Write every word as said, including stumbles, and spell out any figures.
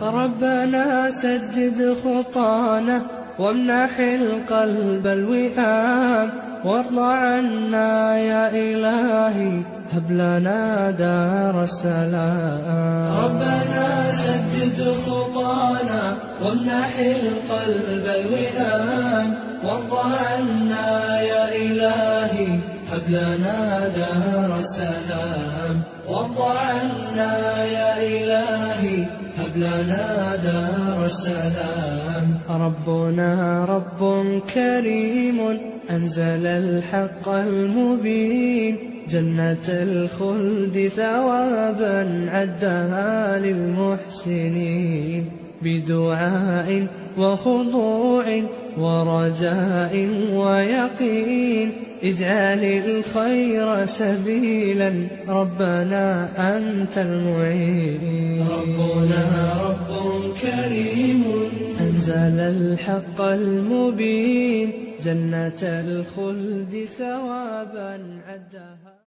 ربنا سدد خطانا وامنح القلب الوئام، وارض عنا يا إلهي هب لنا دار السلام. ربنا سدد خطانا وامنح القلب الوئام، وارض عنا يا إلهي هب لنا دار السلام. وارض عنا يا إلهي هب لنا دار السلام. ربنا رب كريم أنزل الحق المبين، جنة الخلد ثوابا عدها للمحسنين، بدعاء وخضوع ورجاء ويقين، اجعل الخير سبيلا ربنا أنت المعين. ربنا رب كريم أنزل الحق المبين، جنة الخلد ثوابا عدها